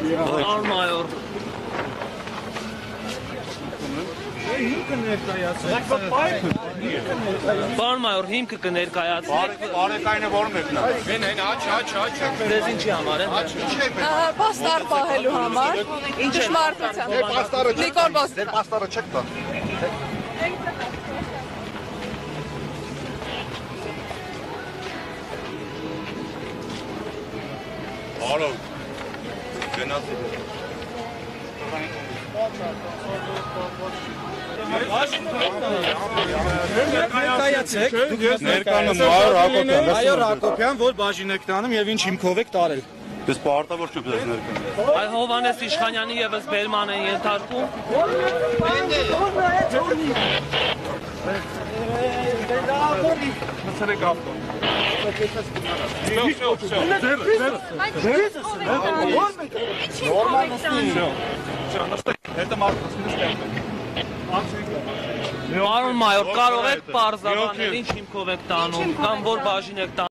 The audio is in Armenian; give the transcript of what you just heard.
Պարոն մայոր։ Պարոն մայոր, հիմքը կներկայացնեք։ Բարեկայինը որ մեկն է։ Աչ։ Դեզ ինչի համար է։ Պաստար պահելու համար, ճշմարտության։ Նիկոլ Բոս։ Դեր պաստարը չեք տա։ Ալո։ Գնաց։ Ներկայացեք Մայոր Հակոբյան, որ բաժին եք տանում եւ ինչ հիմքով եք տարել։ Ես պարտավոր չեմ դες ներկան։ Այ Հովանես Իշխանյանի եւս բերման են ենթարկում։ Պարոն մայոր, կարող եք պարզաբանել ինչ հիմքով եք տանում կամ որ բաժին եք տանում։